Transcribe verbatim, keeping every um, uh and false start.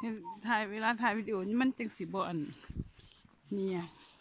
ถ่ายเวลาถ่ายวิดีโอนี่มันจังสิบ่อันเนี่ย